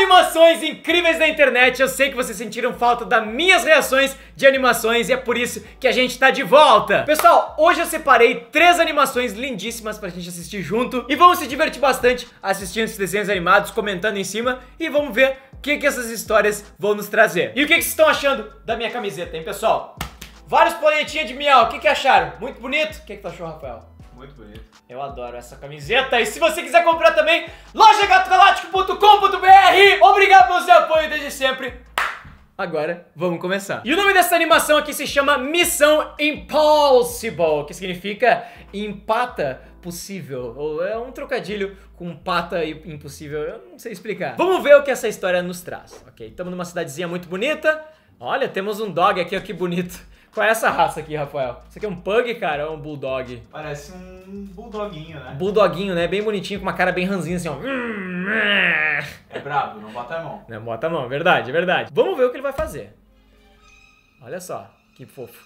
Animações incríveis da internet. Eu sei que vocês sentiram falta das minhas reações de animações e é por isso que a gente tá de volta. Pessoal, hoje eu separei 3 animações lindíssimas pra gente assistir junto e vamos se divertir bastante assistindo esses desenhos animados, comentando em cima e vamos ver o que essas histórias vão nos trazer. E o que vocês estão achando da minha camiseta, hein, pessoal? Vários planetinhas de miau, o que acharam? Muito bonito? O que tu achou, Rafael? Muito bonito. Eu adoro essa camiseta. E se você quiser comprar também, lojagatogaláctico.com.br. Obrigado pelo seu apoio desde sempre. Agora, vamos começar. E o nome dessa animação aqui se chama Missão Impossible, que significa empata possível. Ou é um trocadilho com pata e impossível, eu não sei explicar. Vamos ver o que essa história nos traz, ok? Estamos numa cidadezinha muito bonita. Olha, temos um dog aqui, ó, que bonito. Qual é essa raça aqui, Rafael? Isso aqui é um pug, cara, ou um bulldog? Parece um bulldoguinho, né? Bulldoguinho, né? Bem bonitinho, com uma cara bem ranzinha, assim, ó. É brabo, não bota a mão. Não bota a mão, verdade, verdade. Vamos ver o que ele vai fazer. Olha só, que fofo.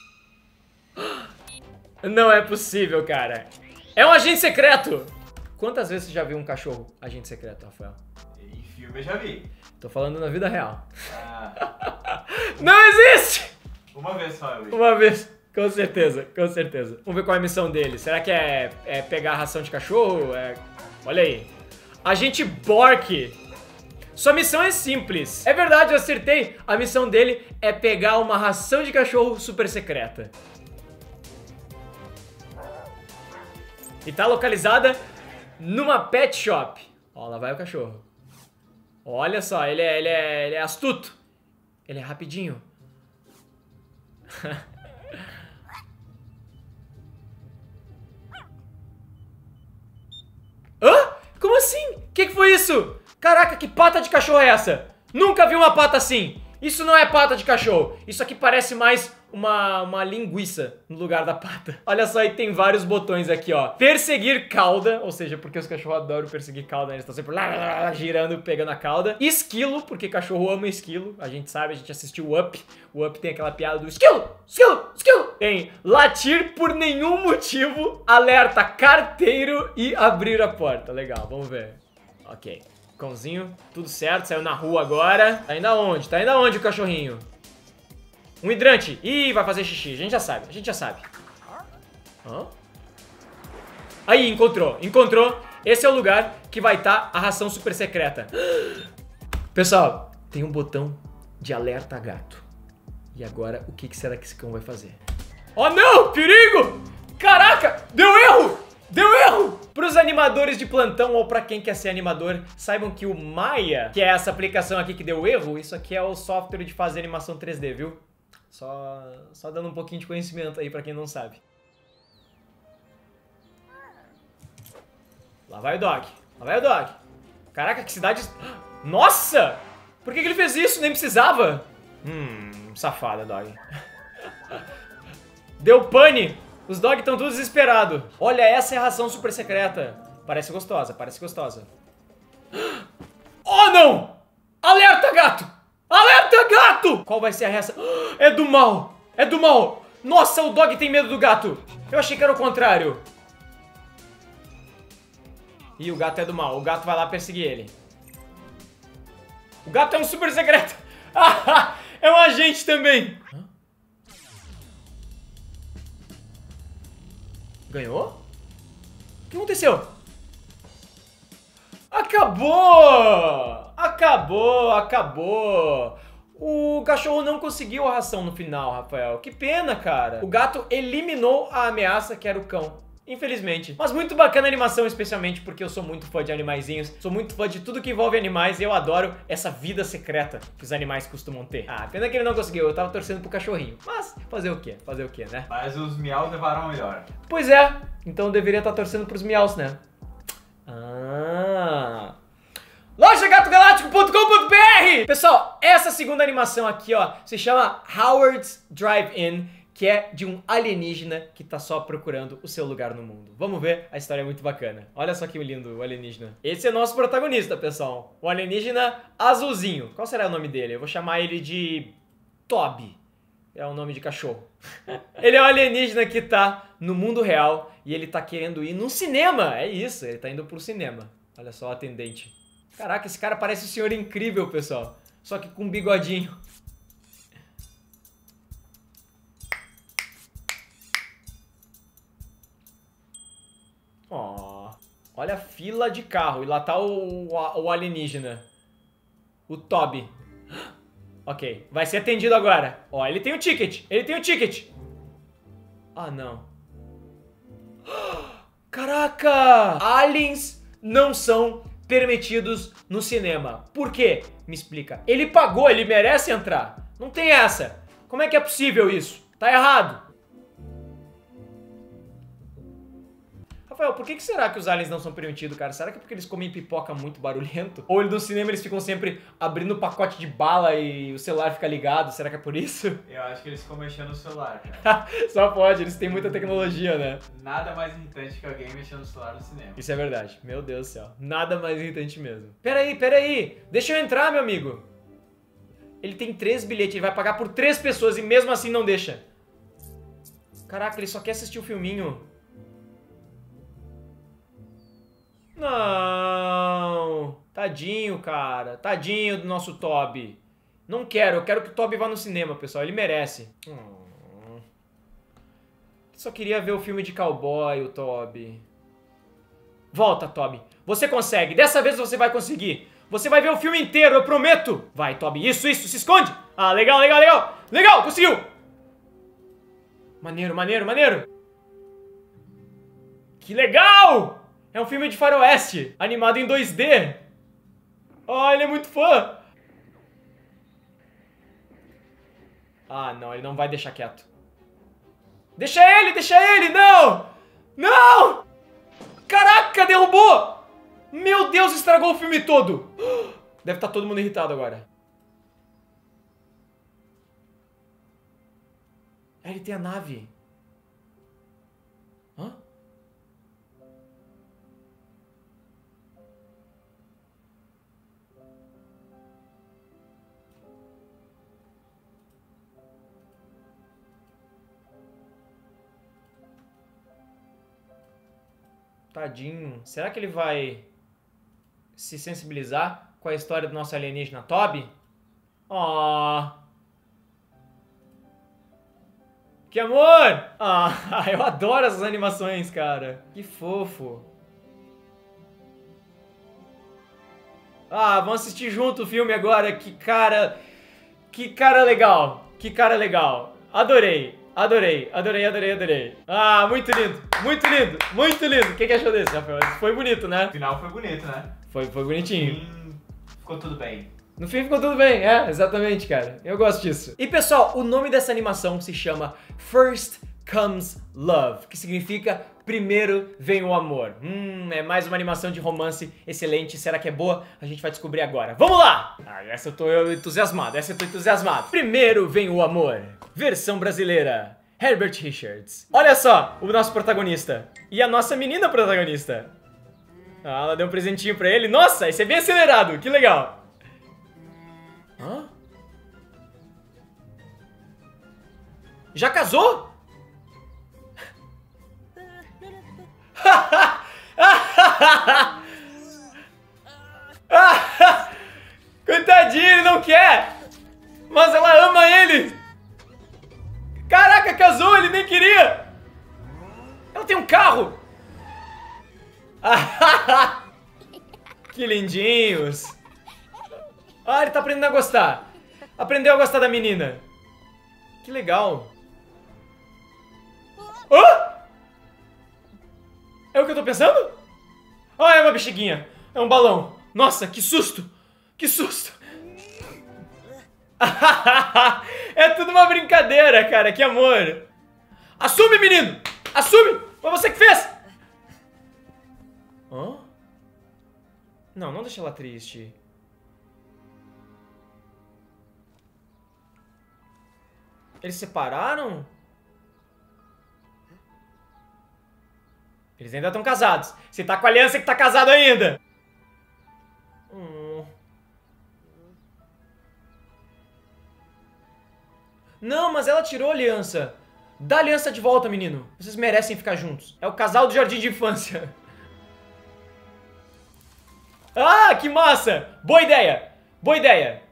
Não é possível, cara. É um agente secreto! Quantas vezes você já viu um cachorro agente secreto, Rafael? Em filme eu já vi. Tô falando na vida real. Ah, Não existe! uma vez só eu vi. Uma vez, com certeza, com certeza. Vamos ver qual é a missão dele. Será que é pegar a ração de cachorro? Olha aí. Agente Bork. Sua missão é simples. É verdade, eu acertei. A missão dele é pegar uma ração de cachorro super secreta. E tá localizada numa pet shop. Ó, lá vai o cachorro. Olha só, ele é astuto. Ele é rapidinho. Hã? Como assim? Que foi isso? Caraca, que pata de cachorro é essa? Nunca vi uma pata assim. Isso não é pata de cachorro. Isso aqui parece mais uma linguiça no lugar da pata. Olha só, e tem vários botões aqui, ó. Perseguir cauda, ou seja, porque os cachorros adoram perseguir cauda, né? Eles estão sempre lá, girando, pegando a cauda. Esquilo, porque cachorro ama esquilo. A gente sabe, a gente assistiu o Up. O Up tem aquela piada do esquilo, esquilo, esquilo. Tem latir por nenhum motivo, alerta carteiro e abrir a porta. Legal, vamos ver. Ok. Cãozinho, tudo certo, saiu na rua agora. Tá indo aonde? Tá indo aonde o cachorrinho? Um hidrante. Ih, vai fazer xixi. A gente já sabe, a gente já sabe. Hã? Aí, encontrou. Encontrou. Esse é o lugar que vai estar a ração super secreta. Pessoal, tem um botão de alerta gato. E agora, o que será que esse cão vai fazer? Oh, não! Perigo! Caraca! Deu erro! Deu erro! Para os animadores de plantão ou para quem quer ser animador, saibam que o Maya, que é essa aplicação aqui que deu erro, isso aqui é o software de fazer animação 3D, viu? Só dando um pouquinho de conhecimento aí para quem não sabe. Lá vai o dog. Lá vai o dog. Caraca, que cidade... Nossa! Por que ele fez isso? Nem precisava. Safada, dog. Deu pane. Os dogs estão todos desesperados. Olha, essa é a ração super secreta. Parece gostosa, parece gostosa. Oh, não! Alerta, gato! Alerta, gato! Qual vai ser a reação? É do mal! É do mal! Nossa, o dog tem medo do gato! Eu achei que era o contrário. Ih, o gato é do mal. O gato vai lá perseguir ele. O gato é um super secreto! É um agente também! Ganhou? O que aconteceu? Acabou! Acabou, acabou! O cachorro não conseguiu a ração no final, Rafael. Que pena, cara. O gato eliminou a ameaça que era o cão. Infelizmente. Mas muito bacana a animação, especialmente porque eu sou muito fã de animaizinhos. Sou muito fã de tudo que envolve animais e eu adoro essa vida secreta que os animais costumam ter. Ah, pena que ele não conseguiu. Eu tava torcendo pro cachorrinho. Mas fazer o quê? Fazer o quê, né? Mas os miaus levaram melhor. Pois é. Então eu deveria estar torcendo pros miaus, né? lojagatogaláctico.com.br. Pessoal, essa segunda animação aqui, ó, se chama Howard's Drive-In, que é de um alienígena que tá só procurando o seu lugar no mundo. Vamos ver, a história é muito bacana. Olha só que lindo o alienígena. Esse é nosso protagonista, pessoal. O alienígena azulzinho. Qual será o nome dele? Eu vou chamar ele de Toby. É o nome de cachorro. Ele é um alienígena que tá no mundo real e ele tá querendo ir num cinema. É isso, ele tá indo pro cinema. Olha só o atendente. Caraca, esse cara parece o Senhor Incrível, pessoal. Só que com um bigodinho. Ó, olha a fila de carro. E lá tá o alienígena. O Toby. Ok, vai ser atendido agora. Ó, ele tem o ticket. Ele tem o ticket. Ah, não. Caraca! Aliens não são permitidos no cinema. Por quê? Me explica. Ele pagou, ele merece entrar. Não tem essa. Como é que é possível isso? Tá errado. Rafael, por que será que os aliens não são permitidos, cara? Será que é porque eles comem pipoca muito barulhento? Ou no cinema eles ficam sempre abrindo o pacote de bala e o celular fica ligado? Será que é por isso? Eu acho que eles ficam mexendo no celular, cara. Só pode, eles têm muita tecnologia, né? Nada mais irritante que alguém mexendo no celular no cinema. Isso é verdade. Meu Deus do céu. Nada mais irritante mesmo. Peraí. Deixa eu entrar, meu amigo. Ele tem 3 bilhetes, ele vai pagar por 3 pessoas e mesmo assim não deixa. Caraca, ele só quer assistir o filminho. Não. Tadinho, cara. Tadinho do nosso Toby. Não quero, eu quero que o Toby vá no cinema, pessoal. Ele merece. Só queria ver o filme de cowboy, o Toby. Volta, Toby. Você consegue. Dessa vez você vai conseguir. Você vai ver o filme inteiro, eu prometo. Vai, Toby. Isso. Se esconde. Ah, legal. Legal, conseguiu. Maneiro. Que legal! É um filme de faroeste, animado em 2D. Oh, ele é muito fã. Ah, não, ele não vai deixar quieto. Deixa ele, não! Não! Caraca, derrubou! Meu Deus, estragou o filme todo. Deve estar todo mundo irritado agora. Ele tem a nave. Hã? Tadinho. Será que ele vai se sensibilizar com a história do nosso alienígena Toby? Oh. Que amor! Ah, eu adoro essas animações, cara. Que fofo. Ah, vamos assistir junto o filme agora. Que cara legal. Que cara legal. Adorei. Ah, muito lindo. O que achou desse, Rafael? Foi bonito, né? O final foi bonito, né? Foi bonitinho. Ficou tudo bem. No fim ficou tudo bem, exatamente, cara. Eu gosto disso. E pessoal, o nome dessa animação se chama First Comes Love, que significa primeiro vem o amor. É mais uma animação de romance excelente. Será que é boa? A gente vai descobrir agora. Vamos lá! Essa eu tô entusiasmado, Primeiro vem o amor. Versão brasileira. Herbert Richards. Olha só, o nosso protagonista. E a nossa menina protagonista. Ah, ela deu um presentinho pra ele. Nossa, esse é bem acelerado, que legal. Hã? Já casou? Coitadinho, ele não quer. Mas ela ama ele. Caraca, casou, ele nem queria. Ela tem um carro. Que lindinhos. Ah, ele tá aprendendo a gostar. Aprendeu a gostar da menina. Que legal. Hã? É o que eu tô pensando? Ah, é uma bexiguinha. É um balão. Nossa, que susto. Que susto. É tudo uma brincadeira, cara. Que amor. Assume, menino. Assume. Foi você que fez. Hã? Não deixa ela triste. Eles se separaram? Eles ainda estão casados. Você tá com a aliança que tá casado ainda. Não, mas ela tirou a aliança. Dá a aliança de volta, menino. Vocês merecem ficar juntos. É o casal do jardim de infância. Ah, que massa! Boa ideia! Boa ideia!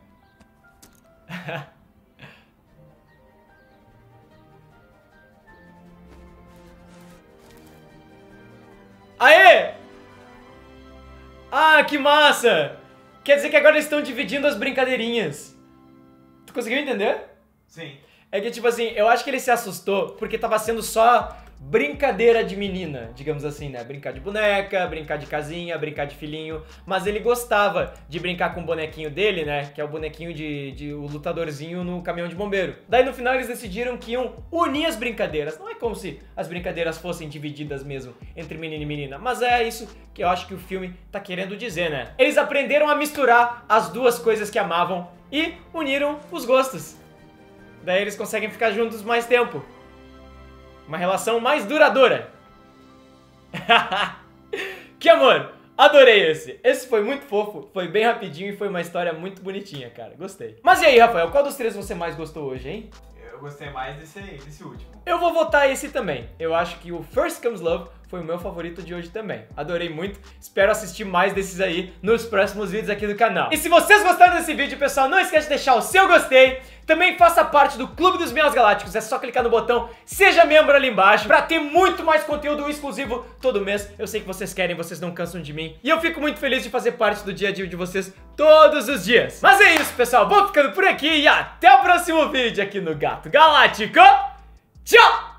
Aê! Ah, que massa! Quer dizer que agora eles estão dividindo as brincadeirinhas. Tu conseguiu entender? Sim. É que, tipo assim, eu acho que ele se assustou porque tava sendo só brincadeira de menina, digamos assim, né? Brincar de boneca, brincar de casinha, brincar de filhinho. Mas ele gostava de brincar com o bonequinho dele, né? Que é o bonequinho o lutadorzinho no caminhão de bombeiro. Daí no final eles decidiram que iam unir as brincadeiras. Não é como se as brincadeiras fossem divididas mesmo entre menino e menina, mas é isso que eu acho que o filme tá querendo dizer, né? Eles aprenderam a misturar as duas coisas que amavam e uniram os gostos. Daí eles conseguem ficar juntos mais tempo. Uma relação mais duradoura. Que amor! Adorei esse. Esse foi muito fofo, foi bem rapidinho e foi uma história muito bonitinha, cara. Gostei. Mas e aí, Rafael, qual dos três você mais gostou hoje, hein? Eu gostei mais desse aí, desse último. Eu vou votar esse também. Eu acho que o First Comes Love foi o meu favorito de hoje também. Adorei muito. Espero assistir mais desses aí nos próximos vídeos aqui do canal. E se vocês gostaram desse vídeo, pessoal, não esquece de deixar o seu gostei. Também faça parte do Clube dos Meus Galácticos. É só clicar no botão Seja Membro ali embaixo pra ter muito mais conteúdo exclusivo todo mês. Eu sei que vocês querem, vocês não cansam de mim. E eu fico muito feliz de fazer parte do dia a dia de vocês todos os dias. Mas é isso, pessoal. Vou ficando por aqui e até o próximo vídeo aqui no Gato Galáctico. Tchau!